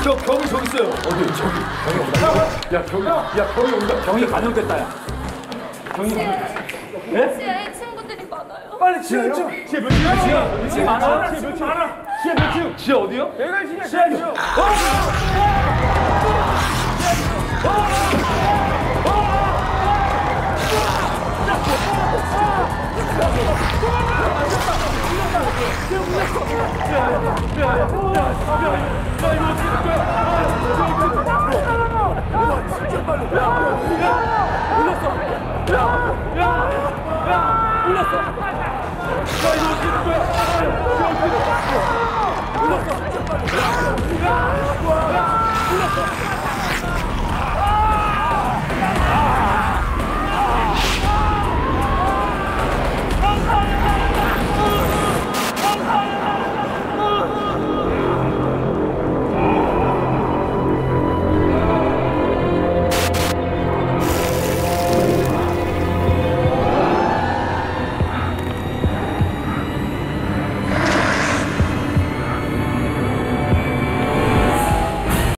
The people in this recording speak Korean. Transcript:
경이 저기 있어요. 어디? 저기. 경이 온다. 야, 경이 온다. 경이 감염됐다, 야. 경이 예? 지하에 친구들이 많아요. 빨리 지하 몇 층? 지하 몇 층? 지하 많아? 지하 몇 층? 지하 몇 층? 지하 어디요? 내가 지하 몇 층?